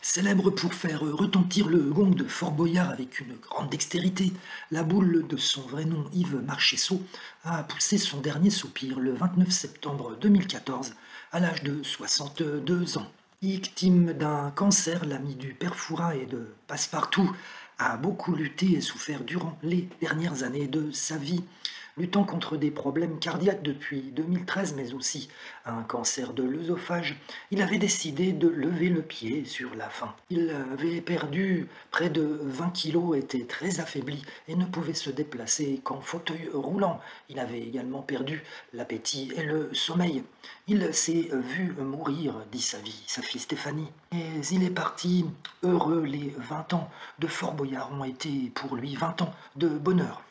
Célèbre pour faire retentir le gong de Fort Boyard avec une grande dextérité, la boule de son vrai nom, Yves Marchessault, a poussé son dernier soupir le 29 septembre 2014, à l'âge de 62 ans. Victime d'un cancer, l'ami du père Fouras et de Passepartout a beaucoup lutté et souffert durant les dernières années de sa vie, luttant contre des problèmes cardiaques depuis 2013, mais aussi un cancer de l'œsophage. Il avait décidé de lever le pied sur la fin. Il avait perdu près de 20 kilos, était très affaibli et ne pouvait se déplacer qu'en fauteuil roulant. Il avait également perdu l'appétit et le sommeil. Il s'est vu mourir, dit sa fille Stéphanie. Et il est parti heureux. Les 20 ans de Fort Boyard ont été pour lui 20 ans de bonheur.